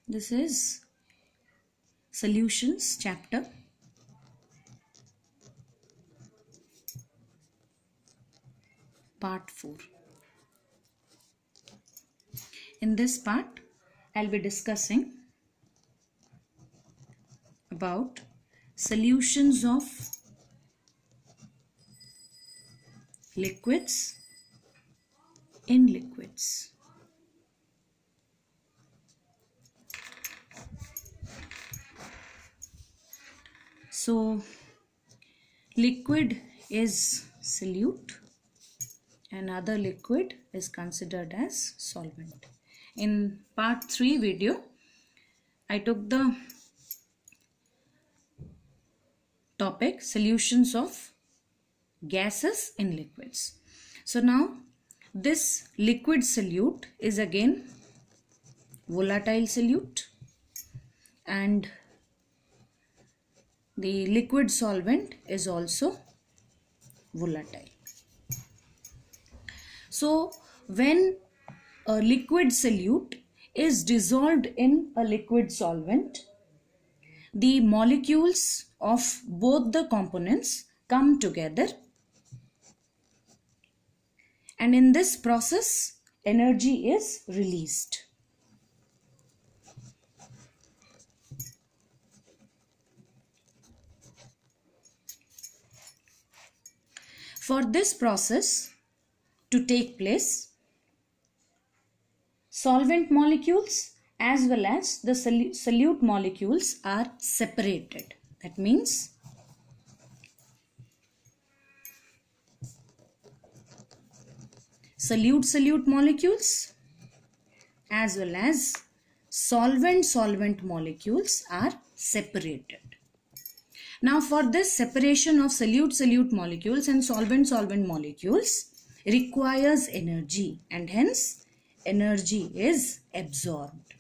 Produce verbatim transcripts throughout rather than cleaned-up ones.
This is solutions chapter. Part four. In this part, I'll be discussing about solutions of liquids in liquids. So, liquid is solute and other liquid is considered as solvent. In part three video, I took the topic solutions of gases in liquids. So now this liquid solute is again volatile solute and the liquid solvent is also volatile. So when a liquid solute is dissolved in a liquid solvent, the molecules of both the components come together, and in this process energy is released. For this process to take place, solvent molecules as well as the solute molecules are separated. That means solute-solute molecules as well as solvent-solvent molecules are separated. Now for this separation of solute-solute molecules and solvent-solvent molecules requires energy, and hence energy is absorbed.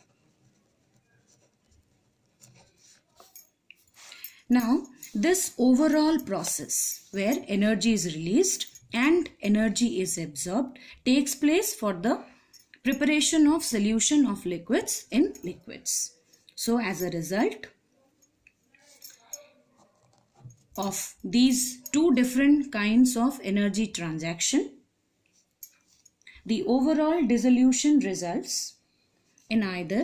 Now this overall process where energy is released and energy is absorbed takes place for the preparation of solution of liquids in liquids. So as a result of these two different kinds of energy transaction, the overall dissolution results in either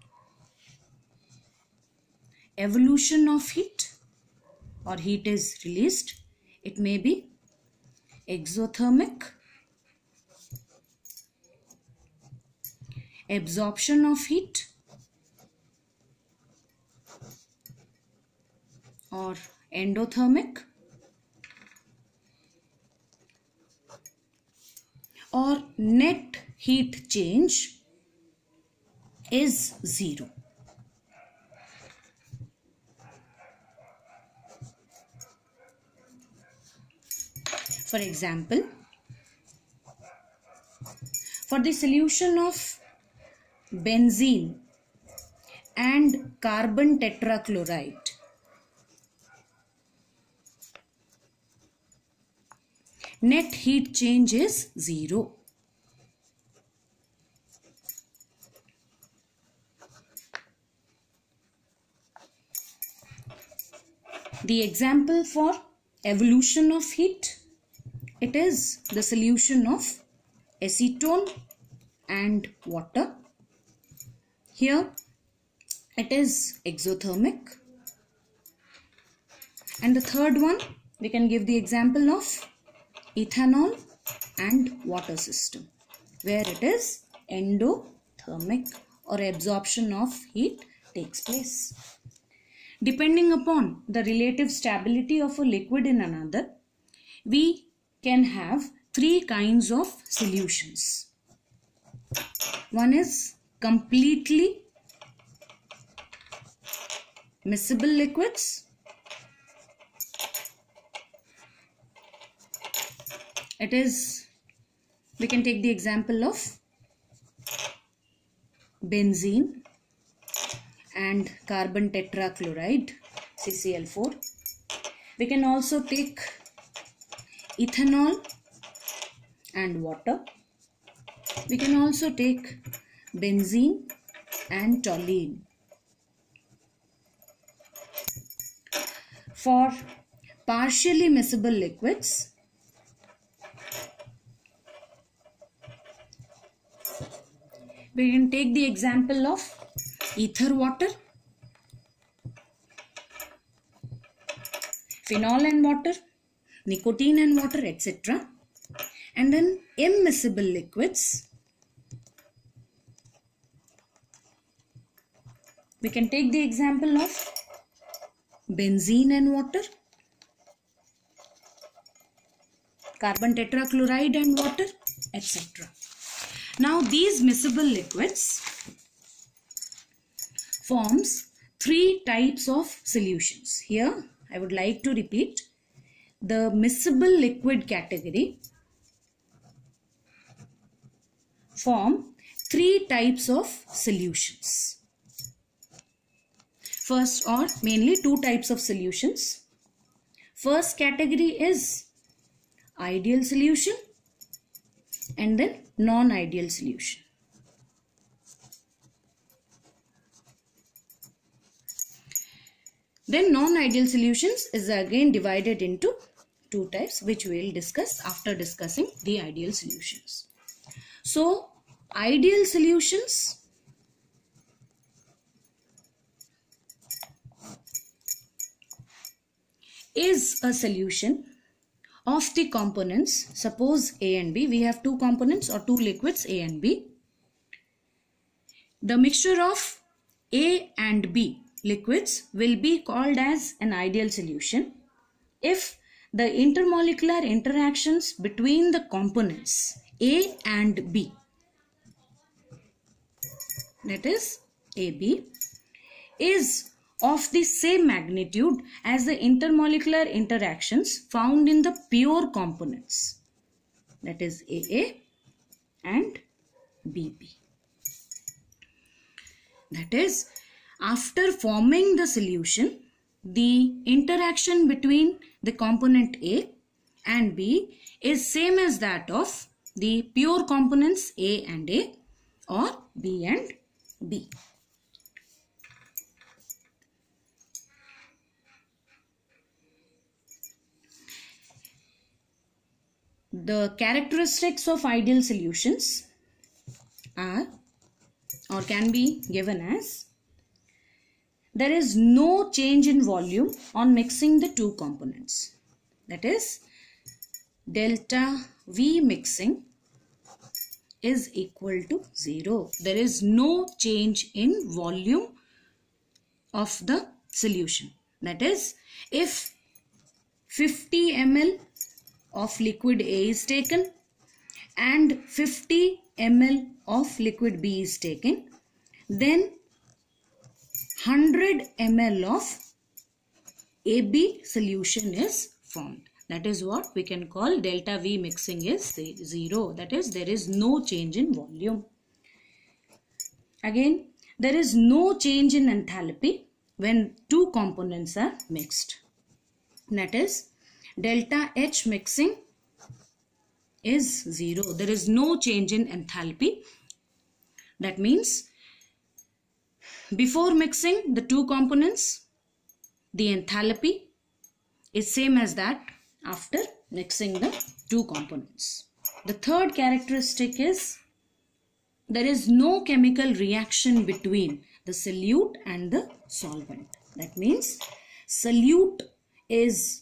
evolution of heat or heat is released. It may be exothermic, absorption of heat, or endothermic, or net heat change is zero. For example, for the solution of benzene and carbon tetrachloride, net heat change is zero. The example for evolution of heat, it is the solution of acetone and water. Here it is exothermic. And the third one, we can give the example of ethanol and water system, where it is endothermic or absorption of heat takes place. Depending upon the relative stability of a liquid in another, we can have three kinds of solutions. One is completely miscible liquids. It is, we can take the example of benzene and carbon tetrachloride, C C L four. We can also take ethanol and water. We can also take benzene and toluene. For partially miscible liquids, we can take the example of ether water, phenol and water, nicotine and water, et cetera. And then immiscible liquids, we can take the example of benzene and water, carbon tetrachloride and water, et cetera. Now these miscible liquids forms three types of solutions. Here I would like to repeat, the miscible liquid category form three types of solutions. First, or mainly two types of solutions. First category is ideal solution and then non-ideal solution. Then non-ideal solutions is again divided into two types, which we will discuss after discussing the ideal solutions. So ideal solutions is a solution of the components, suppose A and B, we have two components or two liquids A and B. The mixture of A and B liquids will be called as an ideal solution if the intermolecular interactions between the components A and B, that is A B, is of the same magnitude as the intermolecular interactions found in the pure components, that is A A and B B. That is, after forming the solution, the interaction between the component A and B is same as that of the pure components A and A or B and B. The characteristics of ideal solutions are or can be given as: there is no change in volume on mixing the two components. That is, delta V mixing is equal to zero. There is no change in volume of the solution. That is, if fifty milliliters of liquid A is taken and fifty milliliters of liquid B is taken, then one hundred milliliters of A B solution is formed. That is what we can call delta V mixing is zero. That is, there is no change in volume. Again, there is no change in enthalpy when two components are mixed. That is, delta H mixing is zero. There is no change in enthalpy. That means before mixing the two components, the enthalpy is same as that after mixing the two components. The third characteristic is there is no chemical reaction between the solute and the solvent. That means solute is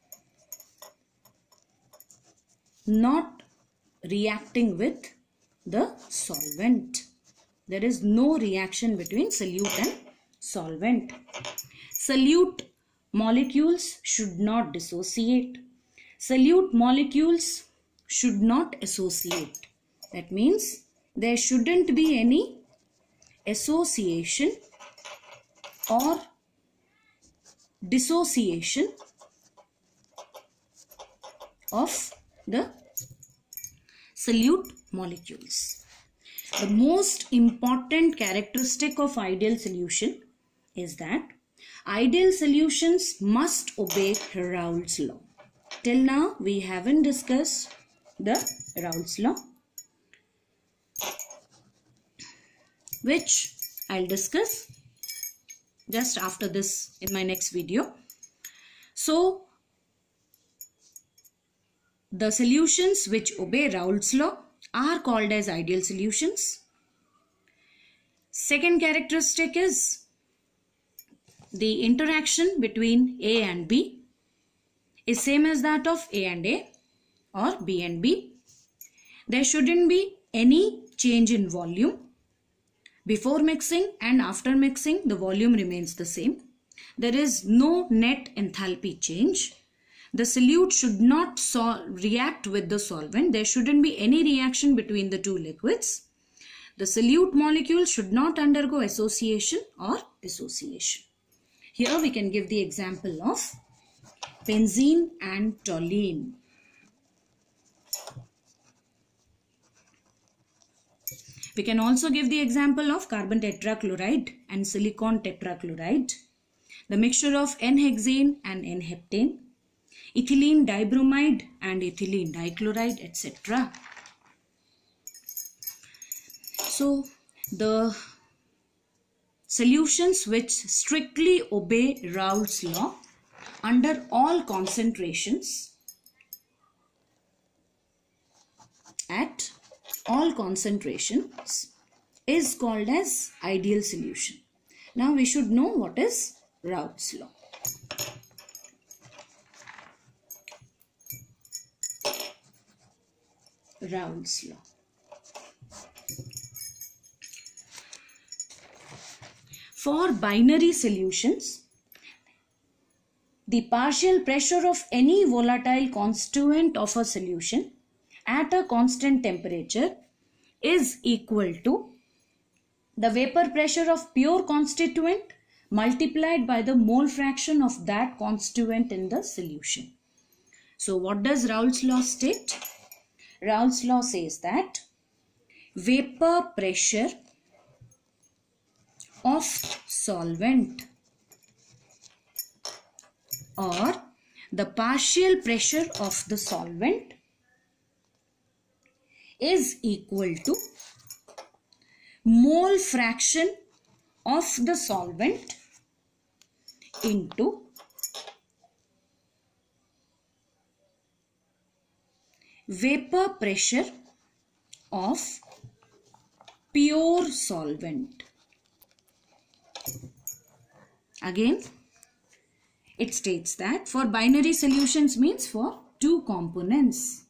not reacting with the solvent. There is no reaction between solute and solvent. Solute molecules should not dissociate. Solute molecules should not associate. That means there shouldn't be any association or dissociation of the solute molecules. The most important characteristic of ideal solution is that ideal solutions must obey Raoult's law. Till now we haven't discussed the Raoult's law, which I'll discuss just after this in my next video. So the solutions which obey Raoult's law are called as ideal solutions. Second characteristic is the interaction between A and B is same as that of A and A or B and B. There shouldn't be any change in volume. Before mixing and after mixing, the volume remains the same. There is no net enthalpy change. The solute should not so react with the solvent. There shouldn't be any reaction between the two liquids. The solute molecule should not undergo association or dissociation. Here we can give the example of benzene and toluene. We can also give the example of carbon tetrachloride and silicon tetrachloride, the mixture of N-hexane and N-heptane, ethylene dibromide and ethylene dichloride, et cetera. So the solutions which strictly obey Raoult's law under all concentrations at all concentrations is called as ideal solution. Now we should know what is Raoult's law. Raoult's law. For binary solutions, the partial pressure of any volatile constituent of a solution at a constant temperature is equal to the vapor pressure of pure constituent multiplied by the mole fraction of that constituent in the solution. So what does Raoult's law state? Raoult's law says that vapor pressure of solvent or the partial pressure of the solvent is equal to mole fraction of the solvent into vapor pressure of pure solvent. Again, it states that for binary solutions means for two components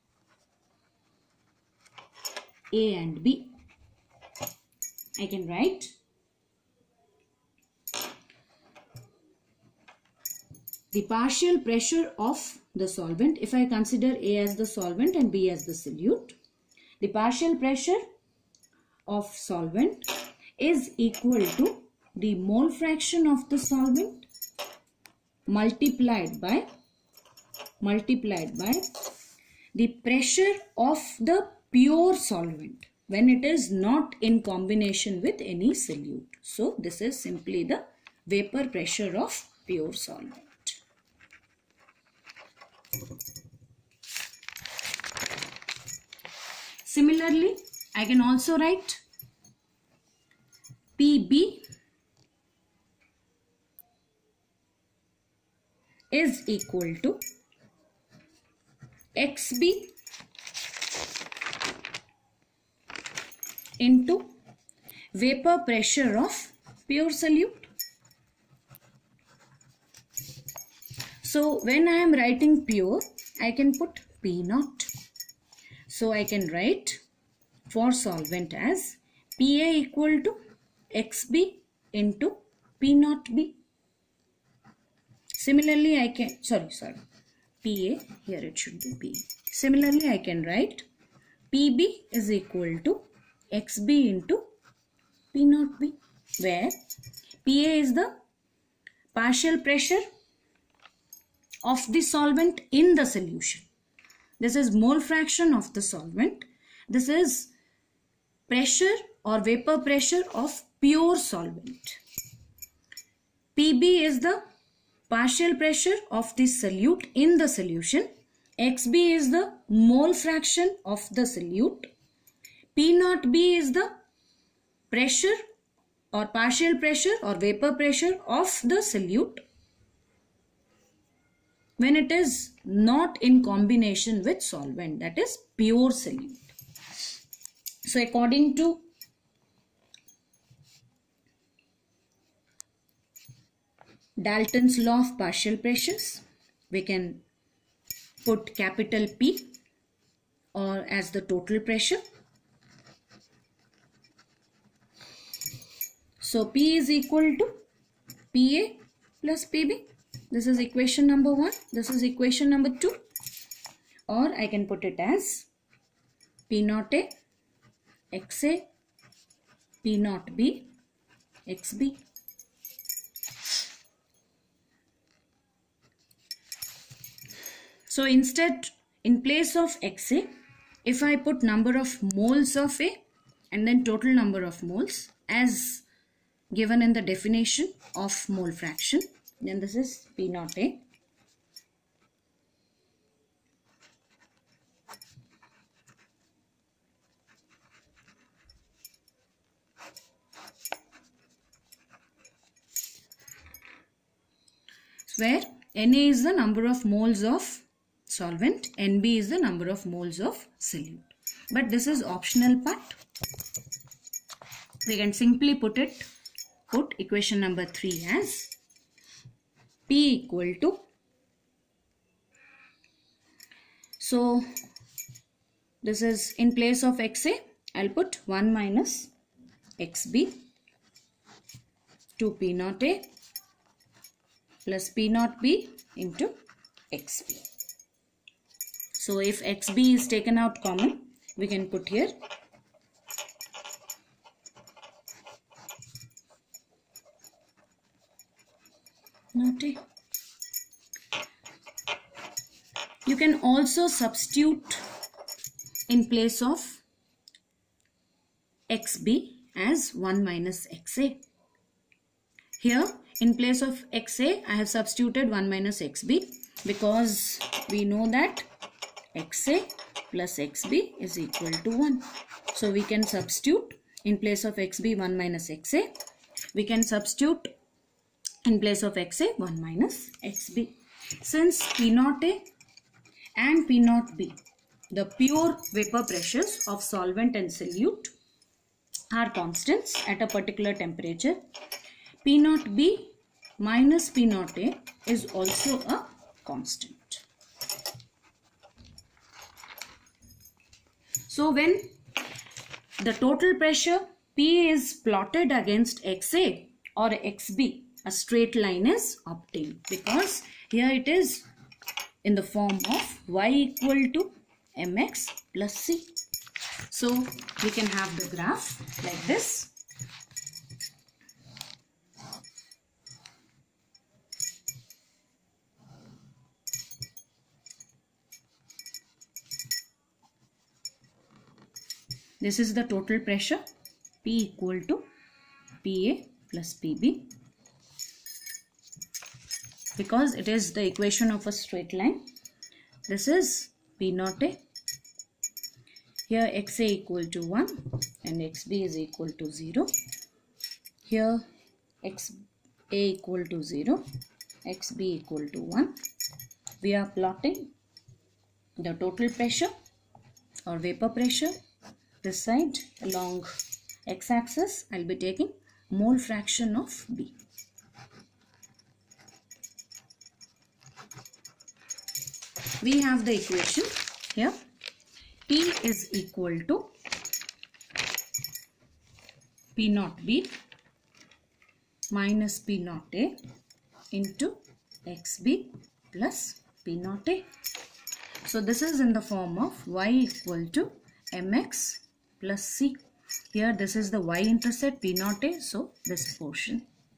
A and B. I can write the partial pressure of the solvent. If I consider A as the solvent and B as the solute, the partial pressure of solvent is equal to the mole fraction of the solvent multiplied by multiplied by the pressure of the pure solvent when it is not in combination with any solute. So this is simply the vapor pressure of pure solvent. Similarly, I can also write P B is equal to X B into vapor pressure of pure solute. So when I am writing pure, I can put P naught. So I can write for solvent as P A equal to X B into P naught B. Similarly, I can, sorry, sorry, P A, here it should be P A. Similarly, I can write P B is equal to X B into P naught B, where P A is the partial pressure of the solvent in the solution. This is mole fraction of the solvent. This is pressure or vapor pressure of pure solvent. P B is the partial pressure of the solute in the solution. X B is the mole fraction of the solute. P naught B is the pressure or partial pressure or vapor pressure of the solute. when it is not in combination with solvent, that is pure solute. So according to Dalton's law of partial pressures, we can put capital P or as the total pressure. So P is equal to P A plus P B. This is equation number one. This is equation number two. Or I can put it as P naught A, X A, P naught B, X B. So instead, in place of X A, if I put number of moles of A and then total number of moles as given in the definition of mole fraction, then this is P naught A. Where Na is the number of moles of solvent, Nb is the number of moles of solute. But this is optional part. We can simply put it, put equation number three as P equal to, so this is in place of Xa, I'll put one minus Xb to P naught A plus P naught B into Xb. So if Xb is taken out common, we can put here not A. You can also substitute in place of Xb as one minus Xa. Here in place of Xa, I have substituted one minus Xb because we know that Xa plus Xb is equal to one. So we can substitute in place of Xb one minus Xa. We can substitute in place of Xa one minus Xb. Since P naught A and P naught B, the pure vapor pressures of solvent and solute, are constants at a particular temperature, P naught B minus P naught A is also a constant. So when the total pressure P is plotted against Xa or Xb, a straight line is obtained, because here it is in the form of y equal to mx plus c. So we can have the graph like this. This is the total pressure, P equal to P A plus P B, because it is the equation of a straight line. This is P naught A. Here Xa equal to one and Xb is equal to zero. Here Xa equal to zero, Xb equal to one. We are plotting the total pressure or vapor pressure. This side along x-axis, I'll be taking mole fraction of B. We have the equation here. P is equal to P naught B minus P naught A into Xb plus P naught A. So this is in the form of y equal to mx plus c. Here this is the y-intercept P naught A, so this portion.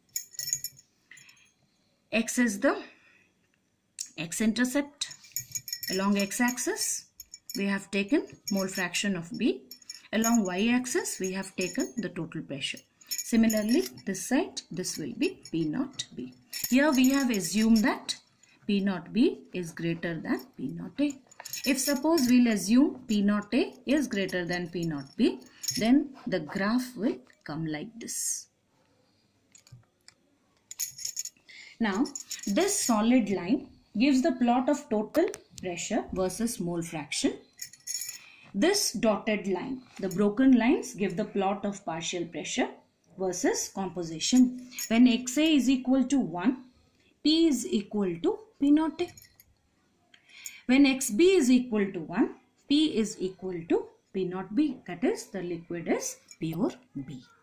X is the x-intercept. Along x-axis we have taken mole fraction of B. Along y-axis we have taken the total pressure. Similarly, this side, this will be P naught B. Here we have assumed that P naught B is greater than P naught A. If suppose we'll assume P naught A is greater than P naught B, then the graph will come like this. Now, this solid line gives the plot of total pressure versus mole fraction. This dotted line, the broken lines, give the plot of partial pressure versus composition. When X A is equal to one, P is equal to P naught A. When X B is equal to one, P is equal to P naught B. That is, the liquid is pure B.